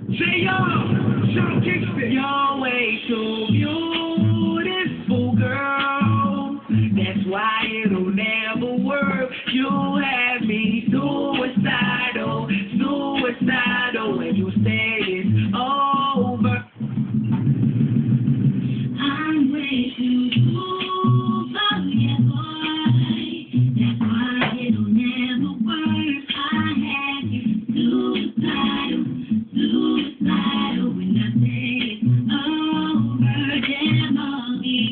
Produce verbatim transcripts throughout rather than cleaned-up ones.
Say yo, Sean Kingston. You're way too beautiful, girl. That's why it'll never work. You have me suicidal, suicidal when you say it's over. I'm way too cool for you, boy. That's why it'll never work. I have you suicidal, suicidal when I say it's over. Damn on me.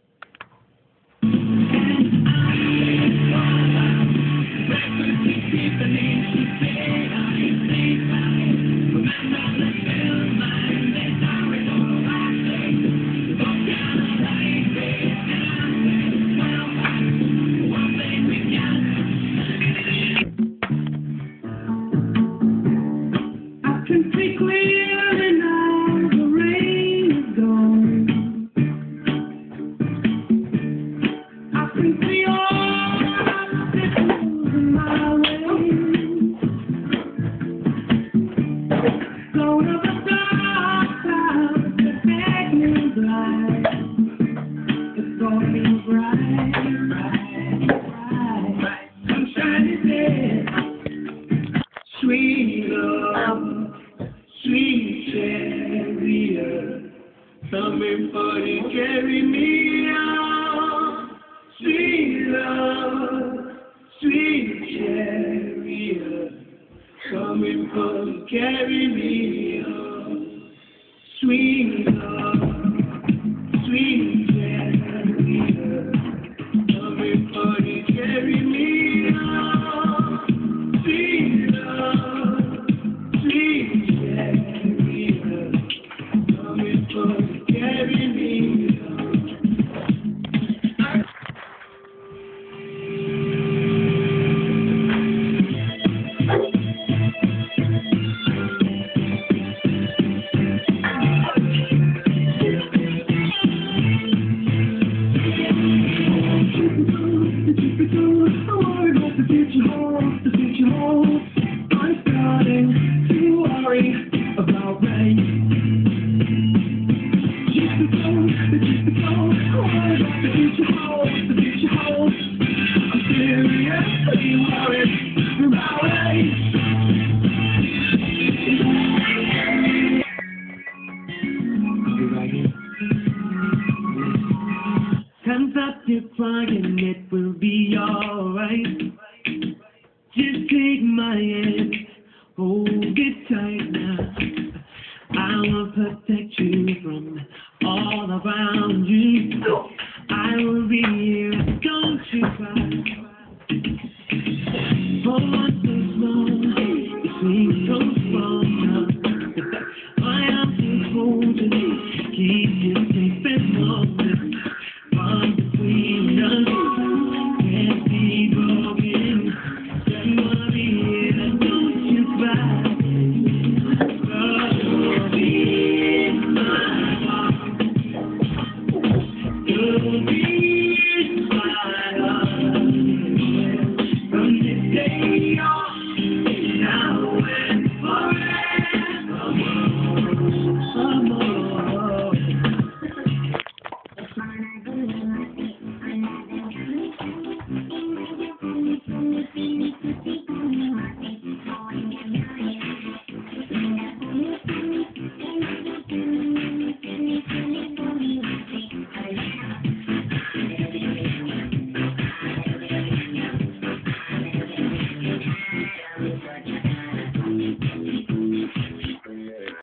Can see clearly now the rain is gone. I can see all obstacles in my way. Go to the dark side that make me blind. It's gonna be bright, bright, bright. Sunshine is there, sweet love. Sweet chariot, coming for to carry me out. Sweet love, sweet chariot, coming for to carry me out. Sweet love, sweet chariot, coming for to carry me out. Sweet love, sweet carry me the future holds, the future holds. I'm starting to worry about rain. Just because, just because, what the future holds, the future holds. I'm seriously worried about rain. Can't stop you crying, it will be alright. Just take my hand, hold it tight now. I will protect you from all around you.